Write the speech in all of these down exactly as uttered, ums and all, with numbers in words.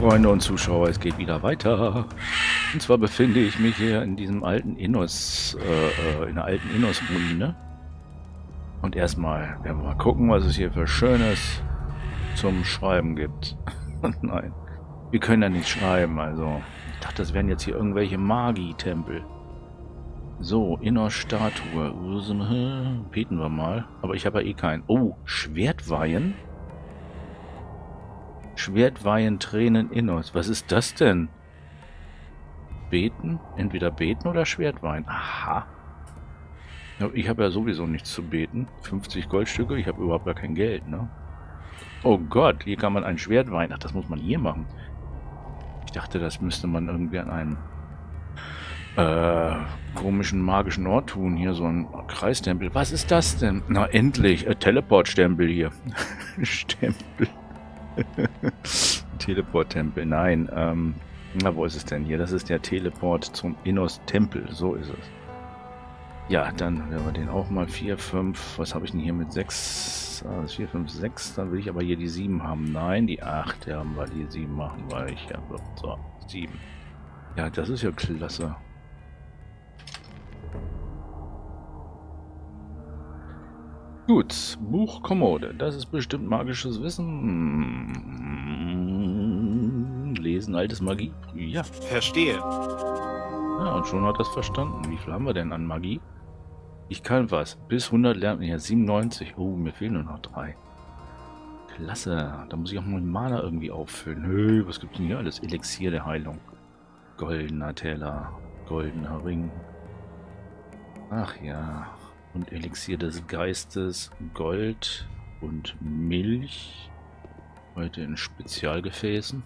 Freunde und Zuschauer, es geht wieder weiter. Und zwar befinde ich mich hier in diesem alten Innos, äh, in der alten Innos-Ruine. Und erstmal werden wir mal gucken, was es hier für Schönes zum Schreiben gibt. Nein, wir können ja nicht schreiben, also. Ich dachte, das wären jetzt hier irgendwelche Magi-Tempel. So, Innos-Statue. Beten wir mal. Aber ich habe ja eh keinen. Oh, Schwertweihen? Schwertweihen, Tränen, Innos. Was ist das denn? Beten? Entweder beten oder Schwertweihen. Aha. Ja, ich habe ja sowieso nichts zu beten. fünfzig Goldstücke, ich habe überhaupt gar kein Geld, ne? Oh Gott, hier kann man ein Schwert weihen. Ach, das muss man hier machen. Ich dachte, das müsste man irgendwie an einem äh, komischen magischen Ort tun. Hier so ein Kreistempel. Was ist das denn? Na, endlich. Äh, Teleport-Stempel hier. Stempel. Teleport-Tempel. Nein. Ähm, na, wo ist es denn hier? Das ist der Teleport zum Innos-Tempel. So ist es. Ja, dann werden wir den auch mal vier, fünf. Was habe ich denn hier mit sechs? Ah, das vier, fünf, sechs. Dann will ich aber hier die sieben haben. Nein, die acht. Ja, weil die sieben machen, weil ich ja. So, sieben. Ja, das ist ja klasse. Gut, Buchkommode. Das ist bestimmt magisches Wissen. Lesen, altes Magie. Ja. Verstehe. Ja, und schon hat das verstanden. Wie viel haben wir denn an Magie? Ich kann was. Bis hundert lernen. Ja, siebenundneunzig. Oh, mir fehlen nur noch drei. Klasse. Da muss ich auch mal Mana irgendwie auffüllen. Hey, was gibt's denn hier alles? Elixier der Heilung. Goldener Teller. Goldener Ring. Ach ja. Und Elixier des Geistes. Gold und Milch. Heute in Spezialgefäßen.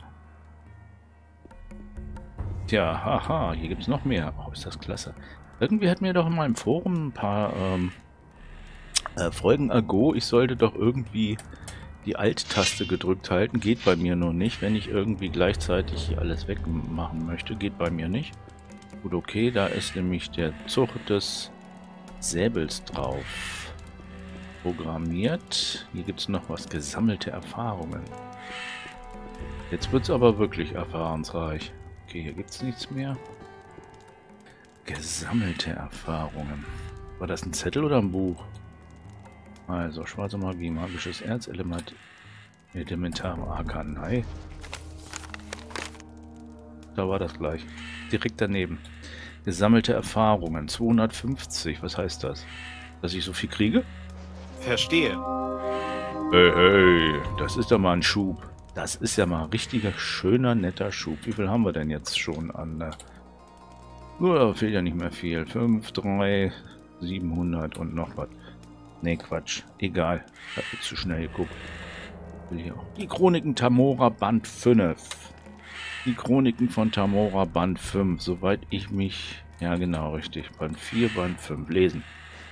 Tja, haha, hier gibt es noch mehr. Oh, ist das klasse. Irgendwie hat mir doch in meinem Forum ein paar ähm, äh, Folgen ago, ich sollte doch irgendwie die Alt-Taste gedrückt halten. Geht bei mir nur nicht, wenn ich irgendwie gleichzeitig hier alles wegmachen möchte. Geht bei mir nicht. Gut, okay, da ist nämlich der Zug des Säbels drauf programmiert. Hier gibt es noch was, gesammelte Erfahrungen. Jetzt wird es aber wirklich erfahrensreich. Okay, hier gibt es nichts mehr. Gesammelte Erfahrungen. War das ein Zettel oder ein Buch? Also, schwarze Magie, magisches Erz, Element, elementare Arkanei. Da war das gleich. Direkt daneben. Gesammelte Erfahrungen, zweihundertfünfzig. Was heißt das? Dass ich so viel kriege? Verstehe. Hey, hey, das ist doch mal ein Schub. Das ist ja mal ein richtiger, schöner, netter Schub. Wie viel haben wir denn jetzt schon an? Äh Nur, da fehlt ja nicht mehr viel. fünf, drei, siebenhundert und noch was. Ne, Quatsch. Egal. Ich habe jetzt zu schnell geguckt. Die Chroniken Tamora Band fünf. Die Chroniken von Tamora Band fünf. Soweit ich mich... Ja, genau, richtig. Band vier, Band fünf. Lesen.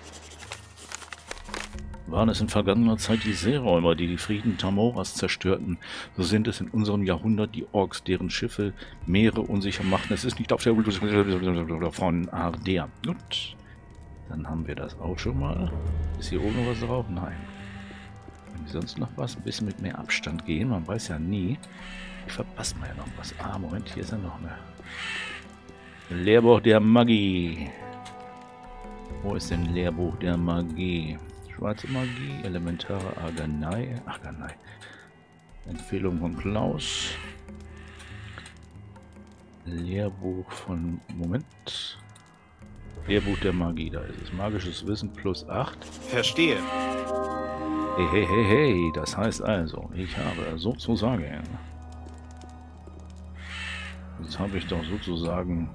Waren es in vergangener Zeit die Seeräumer, die die Frieden Tamoras zerstörten, so sind es in unserem Jahrhundert die Orks, deren Schiffe Meere unsicher machten. Es ist nicht auf der von Ardea. Gut, dann haben wir das auch schon mal. Ist hier oben noch was drauf? Nein. Wenn wir sonst noch was, ein bisschen mit mehr Abstand gehen, man weiß ja nie. Ich verpasse mal ja noch was. Ah, Moment, hier ist ja noch eine. Lehrbuch der Magie. Wo ist denn Lehrbuch der Magie? Schwarze Magie, elementare Arkanei. Arkanei. Empfehlung von Klaus. Lehrbuch von... Moment. Lehrbuch der Magie, da ist es. Magisches Wissen plus acht. Verstehe. Hey, hey, hey, hey. Das heißt also, ich habe sozusagen... Jetzt habe ich doch sozusagen...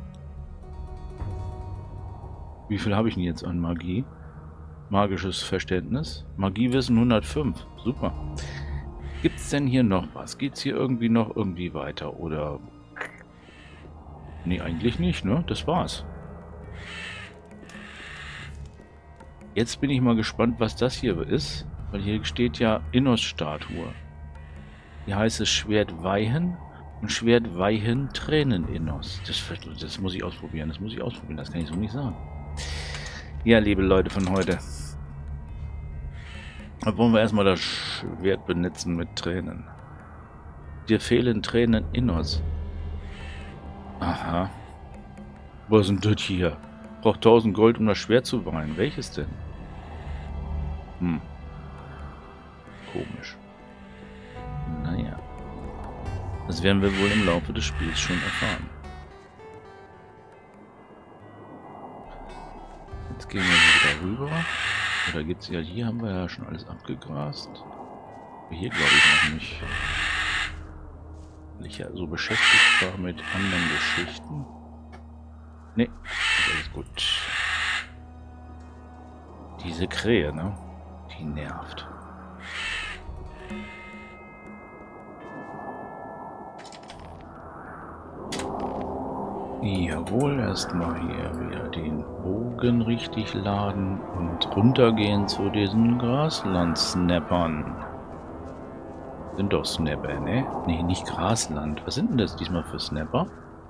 Wie viel habe ich denn jetzt an Magie? Magisches Verständnis. Magiewissen hundertfünf. Super. Gibt es denn hier noch was? Geht es hier irgendwie noch irgendwie weiter? Oder... Nee, eigentlich nicht, ne? Das war's. Jetzt bin ich mal gespannt, was das hier ist. Weil hier steht ja Innos-Statue. Hier heißt es Schwertweihen und Schwertweihen Tränen Innos. Das, das muss ich ausprobieren. Das muss ich ausprobieren. Das kann ich so nicht sagen. Ja, liebe Leute von heute. Da wollen wir erstmal das Schwert benutzen mit Tränen. Dir fehlen Tränen Innos. Aha. Was ist denn das hier? Braucht tausend Gold, um das Schwert zu weinen. Welches denn? Hm. Komisch. Naja. Das werden wir wohl im Laufe des Spiels schon erfahren. Jetzt gehen wir wieder rüber. Oder gibt's ja, hier haben wir ja schon alles abgegrast. Aber hier glaube ich noch nicht. Weil ich ja so beschäftigt war mit anderen Geschichten. Ne, alles gut. Diese Krähe, ne? Die nervt. Jawohl, erstmal hier wieder den Bogen richtig laden und runtergehen zu diesen Grasland-Snappern. Sind doch Snapper, ne? Ne, nicht Grasland. Was sind denn das diesmal für Snapper?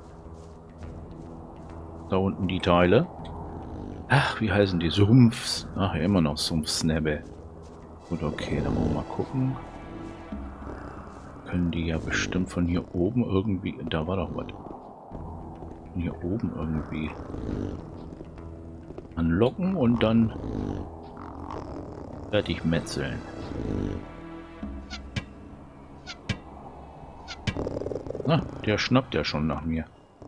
Da unten die Teile. Ach, wie heißen die? Sumpfs. Ach, ja, immer noch Sumpf-Snapper. Gut, okay, dann wollen wir mal gucken. Können die ja bestimmt von hier oben irgendwie... Da war doch was. Hier oben irgendwie anlocken und dann fertig metzeln. Na, der schnappt ja schon nach mir.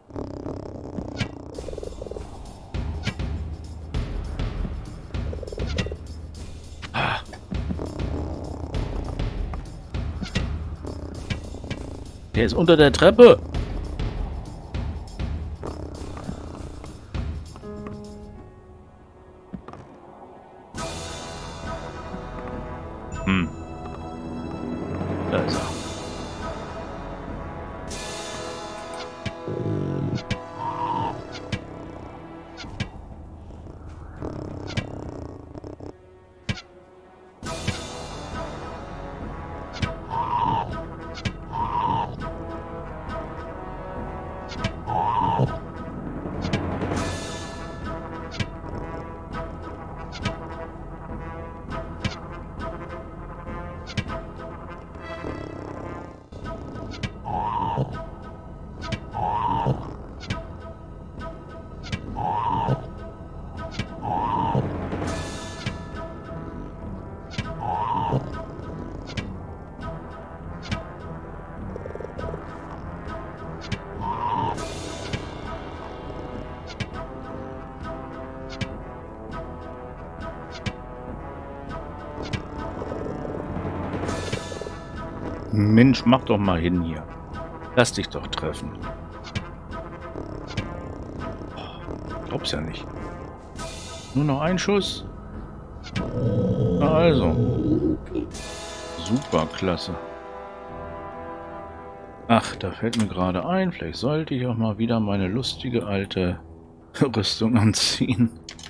Ah. Der ist unter der Treppe. Hm. Da ist er. Mensch, mach doch mal hin hier. Lass dich doch treffen. Glaub's ja nicht. Nur noch ein Schuss. Na also. Super, klasse. Ach, da fällt mir gerade ein, vielleicht sollte ich auch mal wieder meine lustige alte Rüstung anziehen.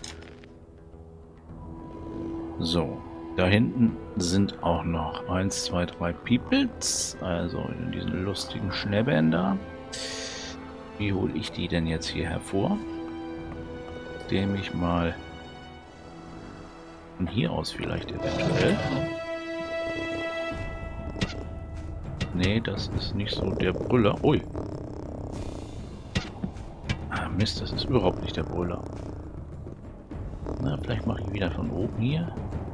So. Da hinten sind auch noch eins, zwei, drei Peoples, also in diesen lustigen Schnäppern da. Wie hole ich die denn jetzt hier hervor? Indem ich mal von hier aus vielleicht eventuell. Nee, das ist nicht so der Brüller. Ui. Ah, Mist, das ist überhaupt nicht der Brüller. Na, vielleicht mache ich wieder von oben hier.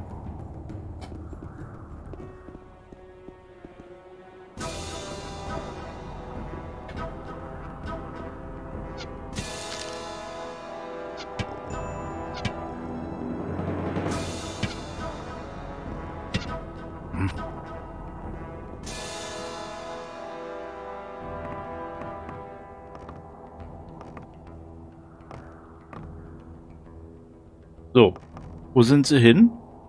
So, wo sind sie hin?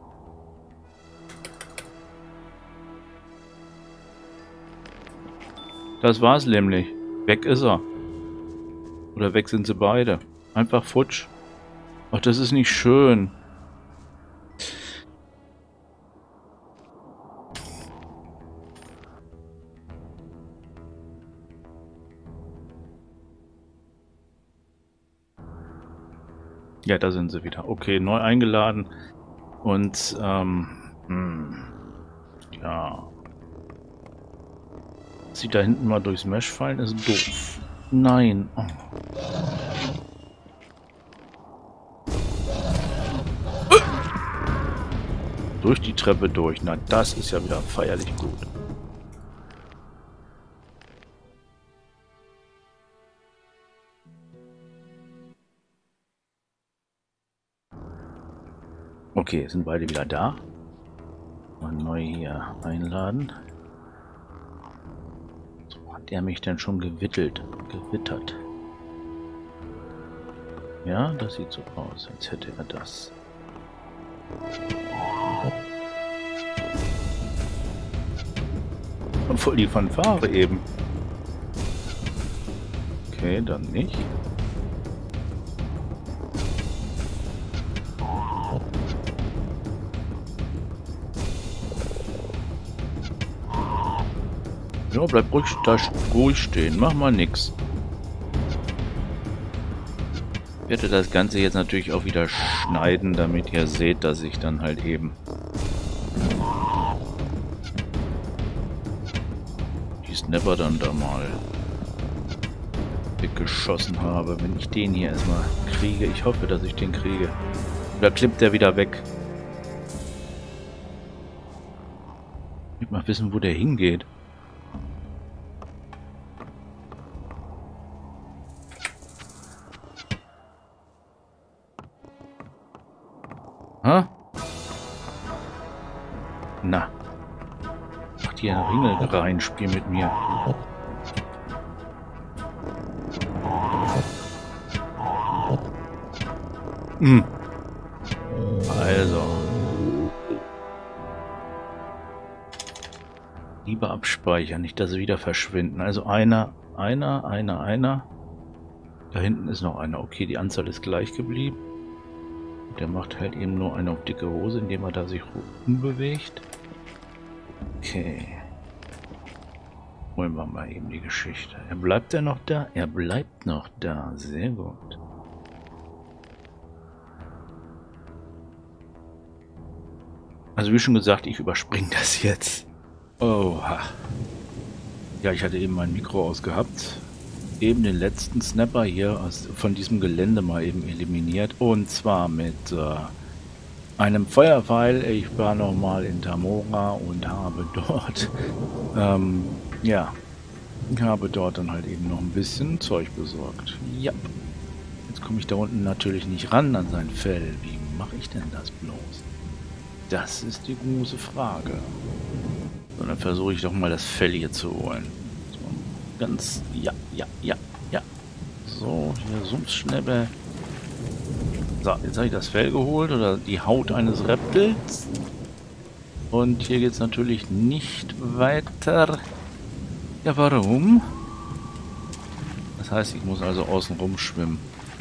Das war's nämlich. Weg ist er. Oder weg sind sie beide. Einfach futsch. Ach, das ist nicht schön. Ja, da sind sie wieder. Okay, neu eingeladen. Und, ähm, hm, ja. Sie da hinten mal durchs Mesh fallen, ist doof. Nein. Oh. Durch die Treppe durch. Na, das ist ja wieder feierlich gut. Okay, sind beide wieder da. Mal neu hier einladen. So, hat er mich denn schon gewittelt, gewittert? Ja, das sieht so aus, als hätte er das. Und voll die Fanfare eben. Okay, dann nicht. Ja, bleib ruhig, da ruhig stehen. Mach mal nix. Ich werde das Ganze jetzt natürlich auch wieder schneiden, damit ihr seht, dass ich dann halt eben die Snapper dann da mal weggeschossen habe. Wenn ich den hier erstmal kriege. Ich hoffe, dass ich den kriege. Oder klippt der wieder weg? Ich will mal wissen, wo der hingeht. Ha? Na. Mach dir einen Ringel rein, spiel mit mir. Hm. Also. Lieber abspeichern, nicht dass sie wieder verschwinden. Also einer, einer, einer, einer. Da hinten ist noch einer. Okay, die Anzahl ist gleich geblieben. Der macht halt eben nur eine auf dicke Hose, indem er da sich umbewegt. Okay. Holen wir mal eben die Geschichte. Er bleibt er noch da? Er bleibt noch da. Sehr gut. Also wie schon gesagt, ich überspringe das jetzt. Oha. Ja, ich hatte eben mein Mikro ausgehabt. Eben den letzten Snapper hier aus, von diesem Gelände mal eben eliminiert. Und zwar mit äh, einem Feuerpfeil. Ich war nochmal in Tamora und habe dort, ähm, ja, ich habe dort dann halt eben noch ein bisschen Zeug besorgt. Ja. Jetzt komme ich da unten natürlich nicht ran an sein Fell. Wie mache ich denn das bloß? Das ist die große Frage. So, dann versuche ich doch mal das Fell hier zu holen. So, ganz, ja, ja, ja, ja. So, hier Sumpfschnäppe. So, jetzt habe ich das Fell geholt oder die Haut eines Reptils. Und hier geht es natürlich nicht weiter. Ja, warum? Das heißt, ich muss also außen rum schwimmen.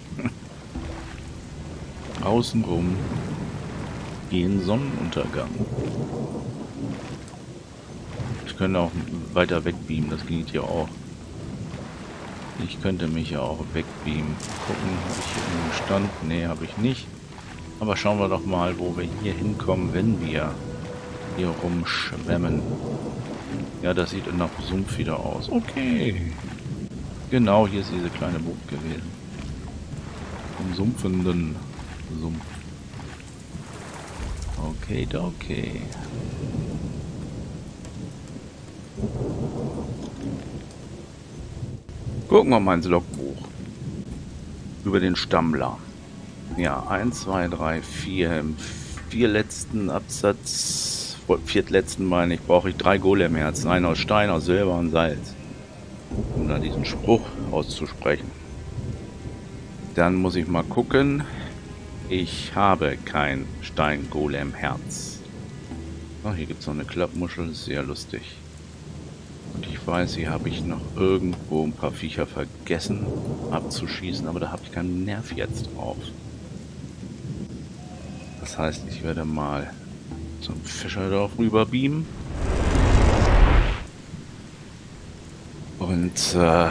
Außenrum gehen Sonnenuntergang. Ich könnte auch weiter wegbeamen, das geht hier auch. Ich könnte mich ja auch wegbeamen. Gucken, habe ich hier einen Stand? Ne, habe ich nicht. Aber schauen wir doch mal, wo wir hier hinkommen, wenn wir hier rumschwemmen. Ja, das sieht nach Sumpf wieder aus. Okay. Genau, hier ist diese kleine Bucht gewesen. Im sumpfenden Sumpf. Okay, okay. Gucken wir mal ins Logbuch. Über den Stammler. Ja, eins, zwei, drei, vier. Im vierletzten Absatz, viertletzten meine ich, brauche ich drei Golemherzen. Einen aus Stein, aus Silber und Salz. Um da diesen Spruch auszusprechen. Dann muss ich mal gucken. Ich habe kein Stein-Golem-Herz. Oh, hier gibt es noch eine Klappmuschel, das ist sehr lustig. Und ich weiß, hier habe ich noch irgendwo ein paar Viecher vergessen abzuschießen, aber da habe ich keinen Nerv jetzt drauf. Das heißt, ich werde mal zum Fischerdorf rüber beamen. Und äh,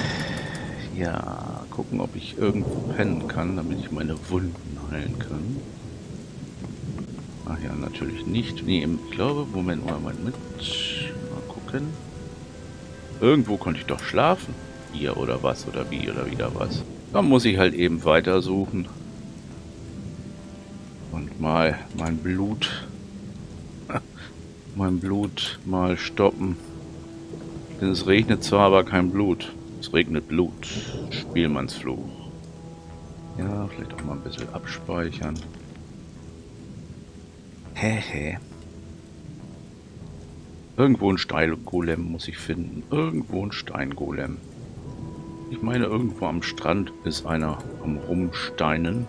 ja, gucken, ob ich irgendwo pennen kann, damit ich meine Wunden heilen kann. Ach ja, natürlich nicht. Nee, ich glaube, Moment, Moment, mit. Mal gucken. Irgendwo konnte ich doch schlafen. Hier oder was oder wie oder wieder was. Dann muss ich halt eben weitersuchen. Und mal mein Blut... mein Blut mal stoppen. Denn es regnet zwar, aber kein Blut. Es regnet Blut. Spielmannsfluch. Ja, vielleicht auch mal ein bisschen abspeichern. Hä, hä. Irgendwo ein Steingolem muss ich finden. Irgendwo ein Steingolem. Ich meine, irgendwo am Strand ist einer am Rumsteinen.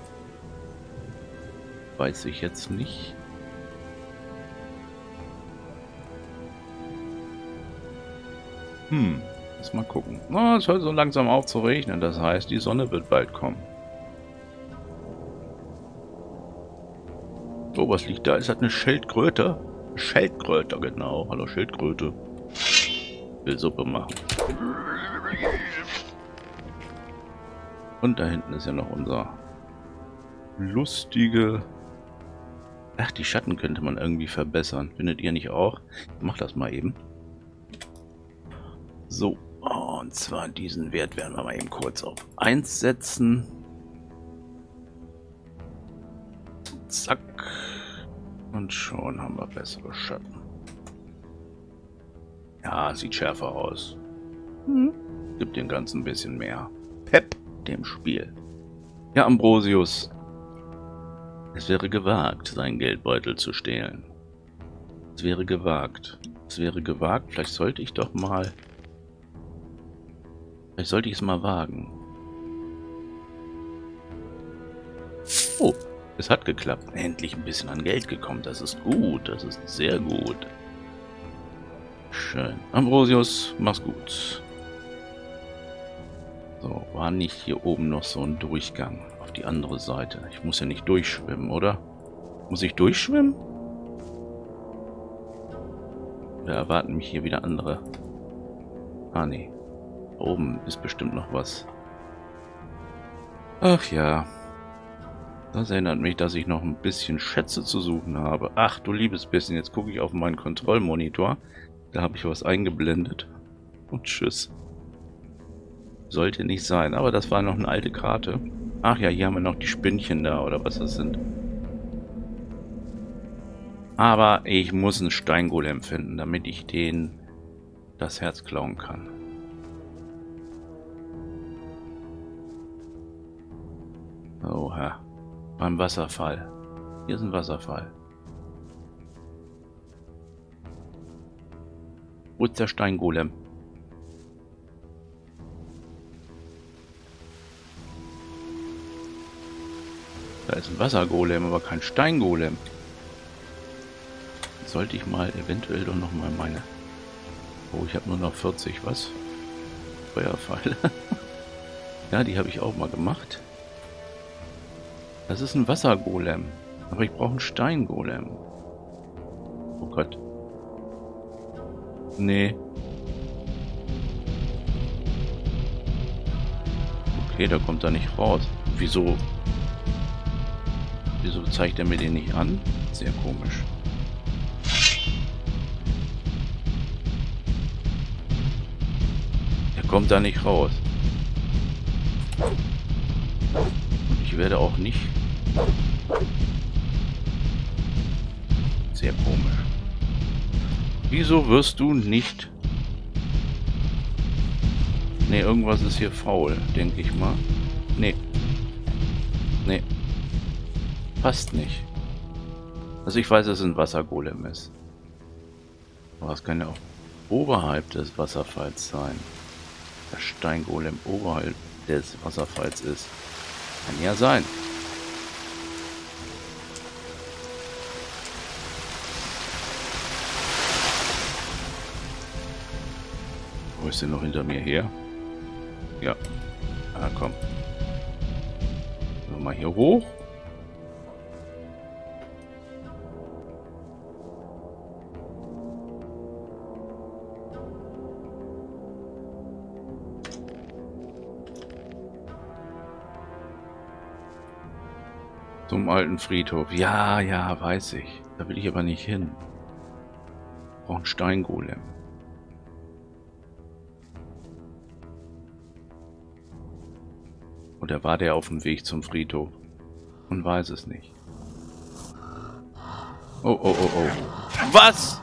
Weiß ich jetzt nicht. Hm, lass mal gucken. Oh, es hört so langsam auf zu regnen. Das heißt, die Sonne wird bald kommen. Oh, was liegt da? Ist das eine Schildkröte? Schildkröte, genau. Hallo Schildkröte. Will Suppe machen. Und da hinten ist ja noch unser lustige... Ach, die Schatten könnte man irgendwie verbessern. Findet ihr nicht auch? Ich mach das mal eben. So, und zwar diesen Wert werden wir mal eben kurz auf eins setzen. Zack. Und schon haben wir bessere Schatten. Ja, sieht schärfer aus. Hm. Gibt dem Ganzen ein bisschen mehr Pep dem Spiel. Ja, Ambrosius. Es wäre gewagt, seinen Geldbeutel zu stehlen. Es wäre gewagt. Es wäre gewagt. Vielleicht sollte ich doch mal... Vielleicht sollte ich es mal wagen. Oh, es hat geklappt. Endlich ein bisschen an Geld gekommen. Das ist gut. Das ist sehr gut. Schön. Ambrosius, mach's gut. So, war nicht hier oben noch so ein Durchgang auf die andere Seite? Ich muss ja nicht durchschwimmen, oder? Muss ich durchschwimmen? Oder erwarten mich hier wieder andere? Ah, nee. Da oben ist bestimmt noch was. Ach ja. Das erinnert mich, dass ich noch ein bisschen Schätze zu suchen habe. Ach, du liebes bisschen. Jetzt gucke ich auf meinen Kontrollmonitor. Da habe ich was eingeblendet. Und tschüss. Sollte nicht sein, aber das war noch eine alte Karte. Ach ja, hier haben wir noch die Spinnchen da, oder was das sind. Aber ich muss einen Steingolem finden, damit ich den das Herz klauen kann. Oha. Beim Wasserfall. Hier ist ein Wasserfall. Wo ist der Steingolem? Da ist ein Wassergolem, aber kein Steingolem. Sollte ich mal eventuell doch noch mal meine... Oh, ich habe nur noch vierzig, was? Feuerpfeile. Ja, die habe ich auch mal gemacht. Das ist ein Wassergolem. Aber ich brauche einen Steingolem. Oh Gott. Nee. Okay, da kommt er nicht raus. Wieso? Wieso zeigt er mir den nicht an? Sehr komisch. Er kommt da nicht raus. Und ich werde auch nicht... Sehr komisch. Wieso wirst du nicht... Ne, irgendwas ist hier faul, denke ich mal. Ne. Ne. Passt nicht. Also ich weiß, dass es ein Wassergolem ist. Aber es kann ja auch oberhalb des Wasserfalls sein. Der Steingolem oberhalb des Wasserfalls ist. Kann ja sein. Wo ist denn noch hinter mir her? Ja. Ah, komm. Mal hier hoch. Zum alten Friedhof. Ja, ja, weiß ich. Da will ich aber nicht hin. Ich brauche einen Steingolem. Oder war der auf dem Weg zum Friedhof? Und weiß es nicht. Oh, oh, oh, oh. Was?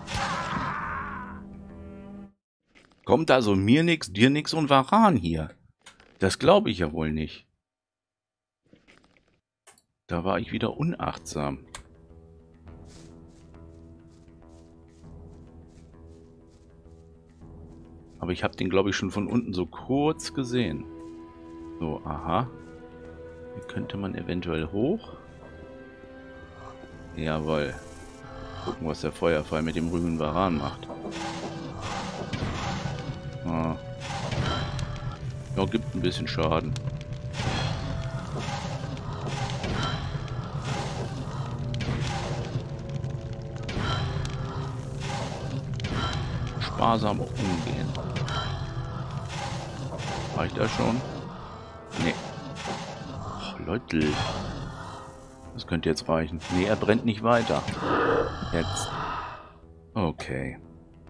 Kommt also mir nix, dir nix und Varan hier? Das glaube ich ja wohl nicht. Da war ich wieder unachtsam. Aber ich habe den, glaube ich, schon von unten so kurz gesehen. So, aha. Hier könnte man eventuell hoch. Jawohl. Gucken, was der Feuerfall mit dem Rüben Varan macht. Ah. Ja, gibt ein bisschen Schaden. Sparsam umgehen. Reicht das schon? Nee. Oh, Leute. Das könnte jetzt reichen. Nee, er brennt nicht weiter. Jetzt. Okay.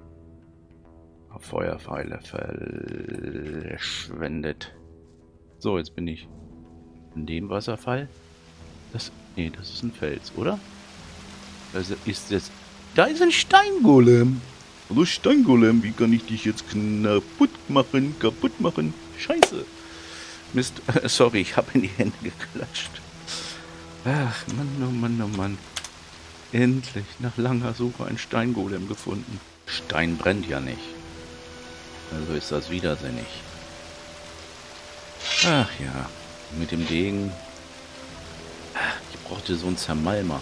Feuerpfeile verschwendet. So, jetzt bin ich in dem Wasserfall. Das. Nee, das ist ein Fels, oder? Das ist jetzt. Da ist ein Steingolem. Hallo Steingolem, wie kann ich dich jetzt kaputt machen? Kaputt machen? Scheiße. Mist, sorry, ich habe in die Hände geklatscht. Ach, Mann, oh Mann, oh Mann. Endlich, nach langer Suche, ein Steingolem gefunden. Stein brennt ja nicht. Also ist das widersinnig. Ach ja, mit dem Degen. Ich brauchte so einen Zermalmer.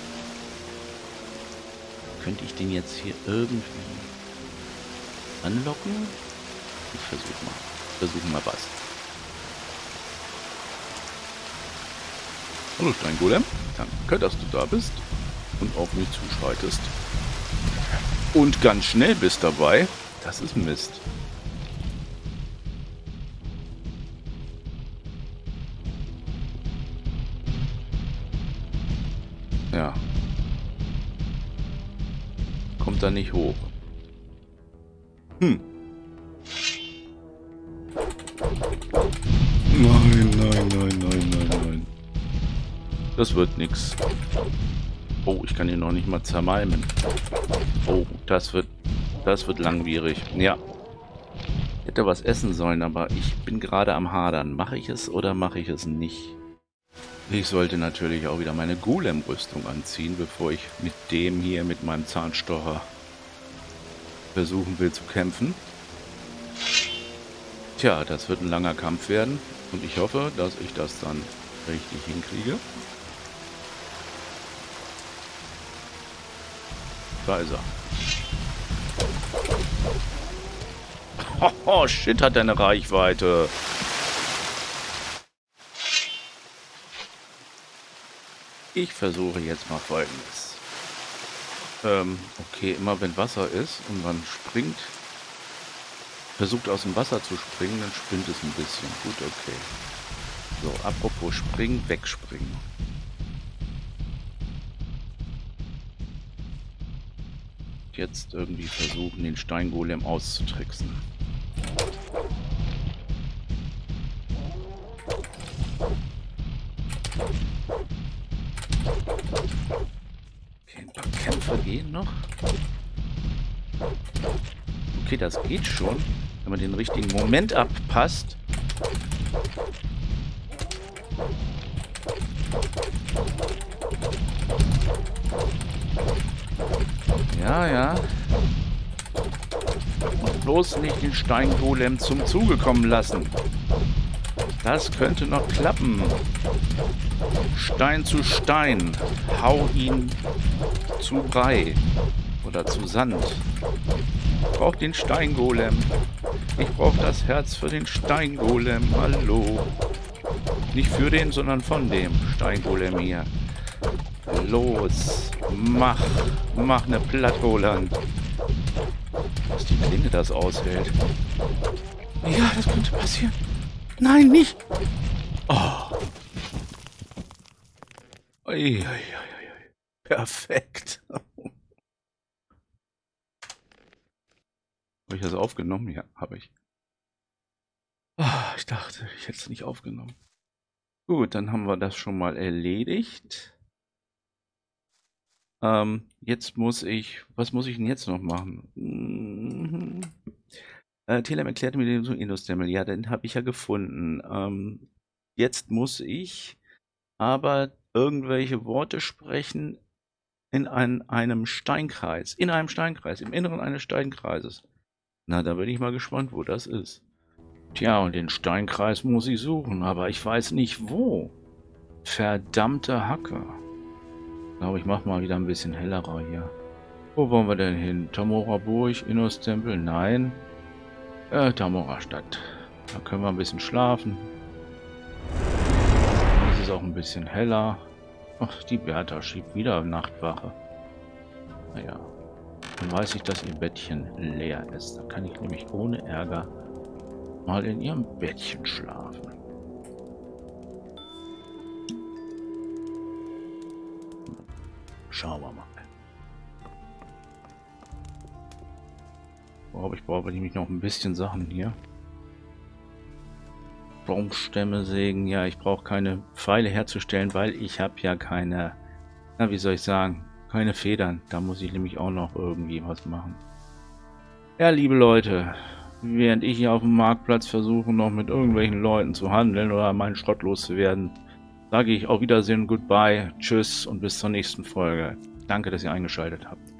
Könnte ich den jetzt hier irgendwie anlocken? Ich versuche mal. Versuchen mal was. Hallo Steingolem. Danke, dass du da bist und auf mich zuschreitest. Und ganz schnell bist dabei. Das ist Mist. Ja. Kommt da nicht hoch. Hm. Nein, nein, nein, nein, nein, nein. Das wird nix. Oh, ich kann ihn noch nicht mal zermalmen. Oh, das wird, das wird langwierig. Ja. Ich hätte was essen sollen, aber ich bin gerade am Hadern. Mache ich es oder mache ich es nicht? Ich sollte natürlich auch wieder meine Golem-Rüstung anziehen, bevor ich mit dem hier, mit meinem Zahnstocher, versuchen will zu kämpfen. Tja, das wird ein langer Kampf werden und ich hoffe, dass ich das dann richtig hinkriege. Da ist er. Oh, shit, hat er eine Reichweite. Ich versuche jetzt mal Folgendes. Ähm, okay, immer wenn Wasser ist und man springt, versucht aus dem Wasser zu springen, dann spinnt es ein bisschen. Gut, okay. So, apropos springen, wegspringen. Jetzt irgendwie versuchen, den Steingolem auszutricksen. Okay, ein paar Kämpfe gehen noch. Okay, das geht schon, wenn man den richtigen Moment abpasst. Ja, ja. Und bloß nicht den Steingolem zum Zuge kommen lassen. Das könnte noch klappen. Stein zu Stein. Hau ihn zu Brei. Oder zu Sand. Ich brauche den Steingolem. Ich brauche das Herz für den Steingolem. Hallo. Nicht für den, sondern von dem Steingolem hier. Los. Mach. Mach eine Plattwoland. Dass die Klinge das aushält. Ja, das könnte passieren. Nein, nicht. Oh. Ui, ui, ui, ui. Perfekt. Habe ich das aufgenommen? Ja, habe ich. Oh, ich dachte, ich hätte es nicht aufgenommen. Gut, dann haben wir das schon mal erledigt. Ähm, jetzt muss ich, was muss ich denn jetzt noch machen? Mhm. Äh, Telem erklärte mir den so Industemmel. Ja, den habe ich ja gefunden. Ähm, jetzt muss ich aber irgendwelche Worte sprechen in ein, einem Steinkreis. In einem Steinkreis, im Inneren eines Steinkreises. Na, da bin ich mal gespannt, wo das ist. Tja, und den Steinkreis muss ich suchen, aber ich weiß nicht wo. Verdammte Hacke. Ich glaube, ich mache mal wieder ein bisschen hellerer hier. Wo wollen wir denn hin? Tamora Burg, Innostempel? Nein. Äh, Tamora Stadt. Da können wir ein bisschen schlafen. Es ist auch ein bisschen heller. Ach, die Bertha schiebt wieder Nachtwache. Naja, dann weiß ich, dass ihr Bettchen leer ist. Dann kann ich nämlich ohne Ärger mal in ihrem Bettchen schlafen. Schauen wir mal. Oh, ich brauche nämlich noch ein bisschen Sachen hier. Baumstämme sägen. Ja, ich brauche keine Pfeile herzustellen, weil ich habe ja keine, na wie soll ich sagen, keine Federn. Da muss ich nämlich auch noch irgendwie was machen. Ja, liebe Leute, während ich hier auf dem Marktplatz versuche, noch mit irgendwelchen Leuten zu handeln oder meinen Schrott loszuwerden, sage ich auf Wiedersehen, Goodbye, Tschüss und bis zur nächsten Folge. Danke, dass ihr eingeschaltet habt.